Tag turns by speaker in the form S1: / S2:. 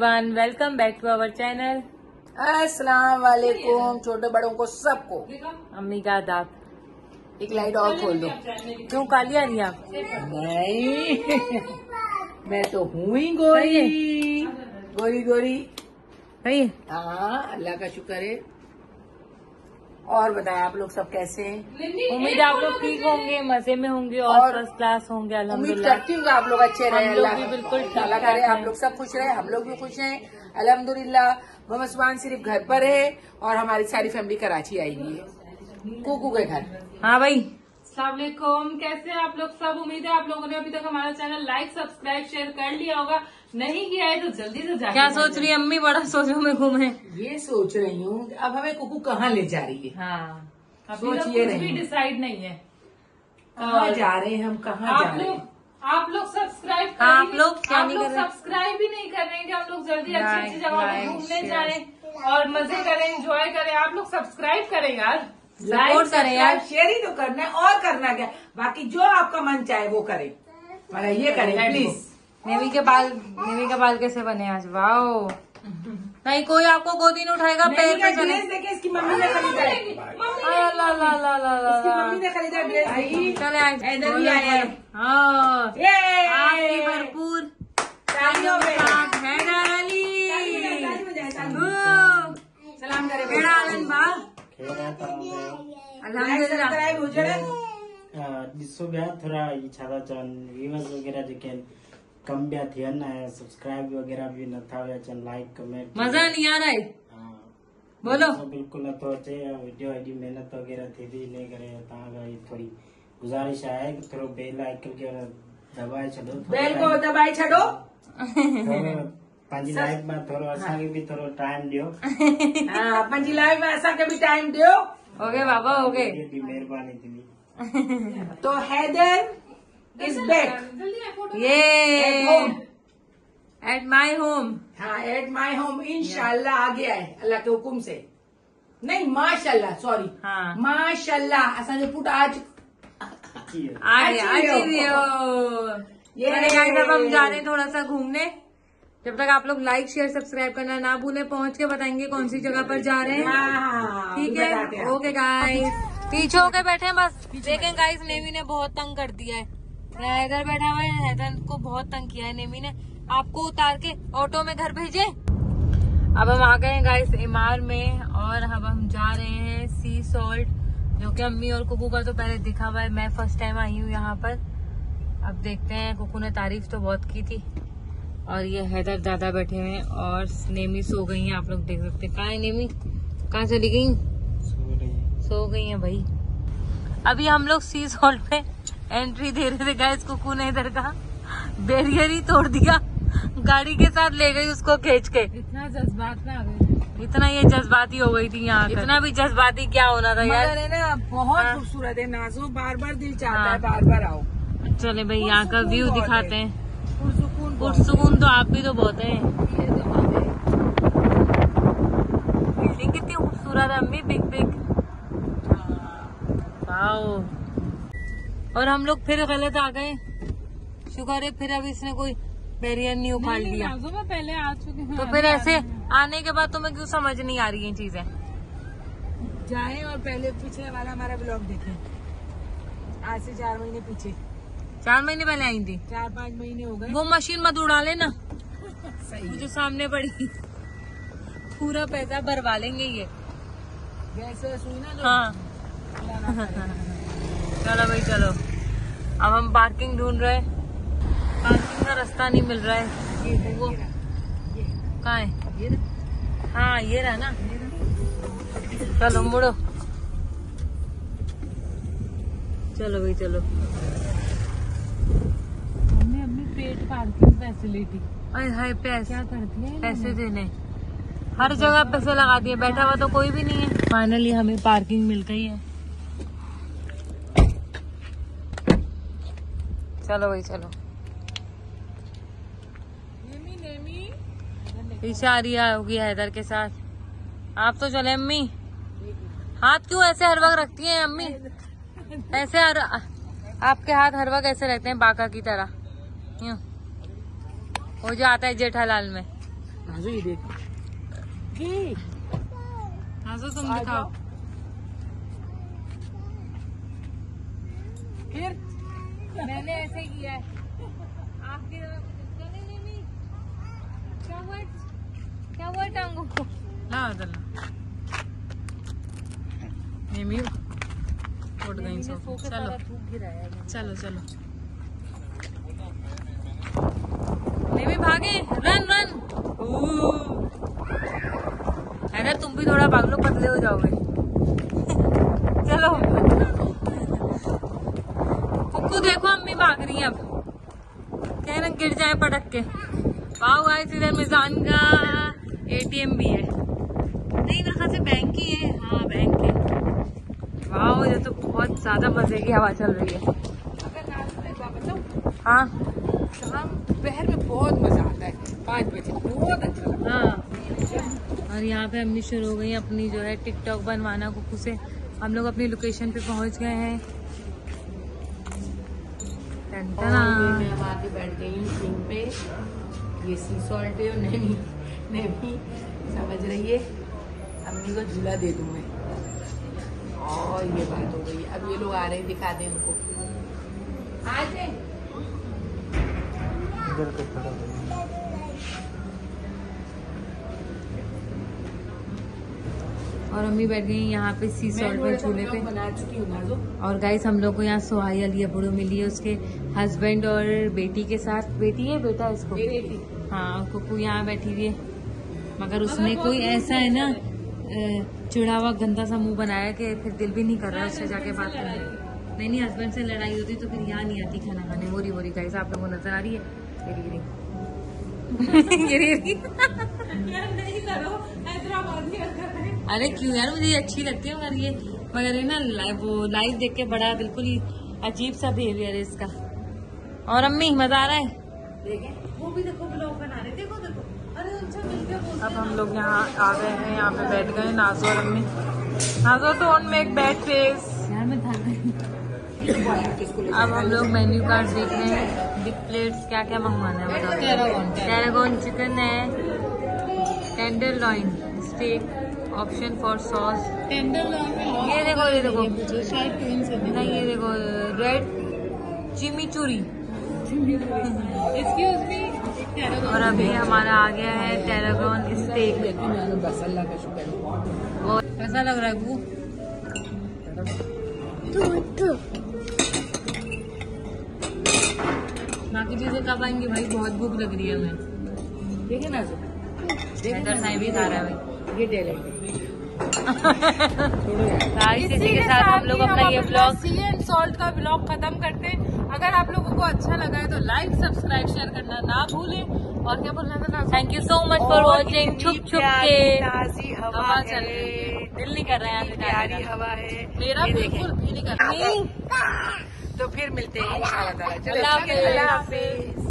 S1: Everyone, welcome back to our channel.
S2: अस्सलाम वालेकुम छोटे बड़ों को सबको।
S1: अम्मी का दांत
S2: एक लाइट और खोल दो।
S1: क्यों काली आ रही है आप?
S2: नहीं मैं तो हूँ ही गोरी गोरी गोरी।
S1: सही
S2: हाँ अल्लाह का शुक्र है। और बताएं आप लोग सब कैसे हैं?
S1: उम्मीद है आप लोग ठीक होंगे, मजे में होंगे और फर्स्ट क्लास होंगे
S2: उम्मीद
S1: अल्हम्दुलिल्लाह।
S2: करती हूँ आप लोग अच्छे रहे।
S1: हम लोग
S2: अल्लाह
S1: भी बिल्कुल
S2: ताला
S1: ठीक-ठाक
S2: करे
S1: हैं।
S2: आप लोग सब खुश रहे, हम लोग भी खुश हैं अल्हम्दुलिल्लाह। मोहम्मद सुभान सिर्फ घर पर है और हमारी सारी फैमिली कराची आई हुई है कुकू के घर।
S1: हाँ भाई,
S3: अस्सलाम वालेकुम, कैसे हैं आप लोग सब? उम्मीद है आप लोगों ने अभी तक हमारा चैनल लाइक सब्सक्राइब शेयर कर लिया होगा। नहीं किया है तो जल्दी से जाके
S1: क्या सोच रही है अम्मी? बड़ा सोचो में घूमे।
S2: ये सोच रही हूँ कि अब हमें कुकू कहाँ ले जा रही है।
S1: हाँ,
S3: अभी तक
S2: सोचिए
S3: कुछ
S2: नहीं।
S3: भी डिसाइड नहीं है।
S2: कहाँ जा रहे हैं हम, कहाँ जा रहे हैं?
S3: आप लोग सब्सक्राइब
S1: हाँ, आप लोग क्या नहीं कर रहे?
S3: सब्सक्राइब भी नहीं कर रहे हैं कि हम लोग जल्दी अच्छी अच्छी
S1: Like,
S3: जगह पे
S1: like,
S3: घूमने
S1: share.
S3: जाएं और मजे करें, एंजॉय करें। आप लोग सब्सक्राइब करें यार,
S1: सपोर्ट करें यार।
S2: शेयर ही तो करना है और करना क्या, बाकी जो आपका मन चाहे वो करें, मगर ये करें प्लीज।
S1: नेवी के बाल कैसे बने आज? वाओ, नहीं कोई आपको गोदी नहीं उठाएगा, पैर पे चले।
S2: ड्रेस देखे इसकी मम्मी ने खरीदा है, इसकी मम्मी ने खरीदा ड्रेस।
S1: चले
S2: इधर भी आए हैं।
S1: हाँ, आपकी
S2: ये
S1: भरपूर
S2: तालियों में
S1: हैदर अली।
S2: सलाम करे
S1: केड़ा आलन बा? अल्हम्दुलिल्लाह।
S2: सब्सक्राइब हो जाए।
S4: ॾिसो ॿिया थोरा छा था चवनि व्यूअर्स वग़ैरह जेके आहिनि कम ॿिया थियनि ऐं सब्सक्राइब वग़ैरह बि नथा पिया अचनि, लाइक कमेंट
S1: मजा नहीं आ रहा है? बोलो।
S4: बिल्कुलु नथो अचे। वीडियो एॾी महिनत वग़ैरह थिए थी, इन करे तव्हां खां थोरी गुज़ारिश आहे कि थोरो बेल आइकन खे दॿाए छॾो,
S2: बेल को दबाई छॾो।
S4: पंहिंजी लाइफ में थोरो असांखे बि थोरो टाइम ॾियो।
S2: हाँ पंहिंजी लाइफ में असांखे भी टाइम दियो।
S1: हो गए बाबा, हो गए।
S4: एॾी महिरबानी थींदी।
S2: तो हैदर इज बैक
S1: ये एट माई होम।
S2: हाँ एट माई होम इंशाल्लाह आ गया है अल्लाह के हुक्म से। नहीं माशाल्लाह, सॉरी
S1: हाँ,
S2: माशाल्लाह असांजो पुट आज
S1: आ गया।
S2: अच्छी
S1: अच्छी
S2: भी
S1: हो।
S2: ये
S1: चले गाइस, अब हम जा रहे हैं थोड़ा सा घूमने। जब तक आप लोग लाइक शेयर सब्सक्राइब करना ना भूलें, पहुंच के बताएंगे कौन सी जगह पर जा रहे हैं।
S2: हाँ,
S1: ठीक
S2: बताते
S1: है,
S2: हैं।
S1: Okay guys. पीछे होके बैठे हैं बस। देखें गाइस, नेवी ने बहुत तंग कर दिया है। हैदर बैठा हुआ है, हैदर को बहुत तंग किया है नेवी ने। आपको उतार के ऑटो में घर भेजे। अब हम आ गए हैं गाइस इमार में और अब हम जा रहे हैं सी सॉल्ट, जो कि अम्मी और कुकू का तो पहले दिखा हुआ है। मैं फर्स्ट टाइम आई हूँ यहाँ पर। अब देखते हैं, कुकू ने तारीफ तो बहुत की थी। और ये हैदर दादा बैठे हुए हैं और नेमी सो गई हैं, आप लोग देख सकते हैं। कहाँ है नेमी? कहाँ चली गई? सो गई हैं भाई। अभी हम लोग सी सॉल्ट पे एंट्री दे रहे थे गाइस, कुकू ने इधर का बैरियर ही तोड़ दिया, गाड़ी के साथ ले गई उसको खींच के।
S3: इतना जज्बात में आ गए,
S1: इतना ये जज्बाती हो गई थी यहाँ। इतना भी जज्बाती क्या होना था यार।
S2: मगर है ना बहुत
S1: हाँ।
S2: खूबसूरत है नाजो, बार बार दिल चाहता
S1: हाँ।
S2: है बार बार आओ।
S1: चले भाई, यहाँ का व्यू
S2: बहुत
S1: दिखाते
S2: है।
S1: हैं।
S2: पुरसुकून बहुत
S1: पुरसुकून तो आप भी तो बहुत है।
S2: है। ये तो बात है।
S1: बिल्डिंग कितनी खूबसूरत है अम्मी, बिग बिग। वाओ। और हम लोग फिर गलत आ गए। शुक्र है फिर अभी इसने कोई बैरियर नहीं उखाड़ लिया।
S3: नाजो में पहले आ चुके हैं।
S1: तो फिर ऐसे आने के बाद तुम्हें क्यों समझ नहीं आ रही है चीजें?
S2: जाएं और पहले पिछले वाला हमारा ब्लॉग देखें, आज से 4 महीने पीछे।
S1: 4 महीने पहले आई थी।
S2: 4-5 महीने हो गए।
S1: वो मशीन मत उड़ा लेना
S2: सही है।
S1: जो सामने पड़ी। पूरा पैसा भरवा लेंगे ये।
S2: गैस सुई ना जो
S1: हाँ,
S2: लाना पड़ेगा।
S1: चलो भाई चलो। अब हम पार्किंग ढूंढ रहे हैं, पार्किंग का रास्ता नहीं मिल रहा है।
S2: ये है,
S1: वो
S2: ये रहा, ये
S1: कहाँ है?
S2: ये रहा,
S1: हाँ ये रहा ना।
S2: ये रहा।
S1: चलो मुड़ो, चलो भाई चलो।
S3: हमने अपनी पेड पार्किंग फैसिलिटी
S1: अरे हाय, पैसे
S3: क्या कर दिया है
S1: पैसे देने, हर जगह पैसे लगा दिए। बैठा हुआ तो कोई भी नहीं है। फाइनली हमें पार्किंग मिल गई है। चलो भाई चलो। पीछे आ रही होगी हैदर के साथ। आप तो चले अम्मी। हाथ क्यों ऐसे हर वक्त रखती हैं अम्मी? ऐसे आपके हाथ हर वक्त ऐसे रहते हैं बाका की तरह। यूं वो जो आता है जेठालाल में।
S2: नाजो ये देख
S1: नाजो तुम दिखाओ।
S2: फिर
S1: मैंने ऐसे किया है आपकी क्या हुआ टांगों को? ला बदलना नेमी उठ गई सो। चलो चलो चलो नेमी भागे, रन रन। अरे तुम भी थोड़ा भाग लो, पतले हो जाओगे। चलो कुक्कू देखो अम्मी भाग रही है अब, कह ना गिर जाए पटक के। वाह गाइस इधर मिजान का एटीएम भी है, नहीं मेरे ख्याल से बैंक ही है। हाँ बैंक है। वाह इधर तो बहुत ज्यादा मजे की हवा चल रही है। हाँ
S2: शाम दोपहर में बहुत मजा आता है, 5 बजे बहुत अच्छा लगता है।
S1: हाँ और यहाँ पे अम्मी शुरू हो गई अपनी जो है टिकटॉक बनवाना कुकू से। हम लोग अपनी लोकेशन पे पहुँच गए हैं।
S2: मैं आके बैठ गई हूँ स्विंग पे, ये सी सॉल्ट है और नहीं समझ रही है, अम्मी को झूला दे दूँ मैं। और ये बात हो गई, अब ये लोग आ रहे हैं, दिखा दें उनको। आ जाए
S1: और अम्मी बैठ गई यहाँ पे सी सॉल्ट में झूले पे।
S2: बना चुकी हूँ नाजो।
S1: और गाइस हम लोग को यहाँ सोहाई अली अबड़ो मिली है उसके हस्बैंड और बेटी के साथ। बेटी है बेटा इसको?
S2: बेटी।
S1: हाँ कुकू यहाँ बैठी हुई है, मगर उसने कोई ऐसा है ना चिड़ा हुआ गंदा सा मुंह बनाया कि फिर दिल भी नहीं कर रहा उससे जाके बात करने। नहीं हस्बैंड से लड़ाई होती तो फिर यहाँ नहीं आती खाना खाने। बोरी बोरी गाइस आप लोगों को नजर आ रही है गिरी अरे क्यों यार, मुझे अच्छी लगती है मगर ये ना लाइव देख के बड़ा बिल्कुल ही अजीब सा बिहेवियर है इसका। और अम्मी मजा आ रहा है?
S3: वो भी देखो ब्लॉग बना रहे, देखो देखो। अरे उनसे मिलकर
S1: अब हम लोग यहाँ आ गए हैं, यहाँ पे बैठ गए नाजो और अम्मी। Nazo don't make bad face यार, मैं थक गई। अब हम लोग मेन्यू कार्ड देख रहे हैं, बिग प्लेट्स क्या क्या मंगवाना है बताओ। टैरागोन चिकन है, tenderloin steak, option for sauce. ये देखो नहीं ये देखो रेड चिमिचुरी।
S3: Excuse me.
S1: और अभी हमारा आ गया है टैरागोन स्टेक।
S2: बस अल्लाह का शुक्र।
S1: और कैसा लग रहा है वो? बाकी चीजें कब आएंगी भाई, बहुत भूख लग रही है हमें।
S2: ठीक है ना
S1: साई भी खा रहा है भाई।
S2: ये टैलेंट
S1: इसी के साथ हम लोग अपना ये ब्लॉग
S3: सी एंड सॉल्ट का ब्लॉग खत्म करते हैं। अगर आप लोगों को अच्छा लगा है तो लाइक सब्सक्राइब शेयर करना ना भूलें। और क्या बोलना था ना?
S1: Thank you so much for watching. छुप छुप के
S2: ताजी
S1: हवा चल रही है, दिल नहीं कर रहा है
S2: प्यारी हवा है।
S3: मेरा
S2: ये देखें।
S3: बिल्कुल भी नहीं कर रहा।
S2: तो फिर मिलते हैं इंशाल्लाह ताला। चलो,
S1: अल्लाह हाफिज।
S2: अल्लाह हाफिज।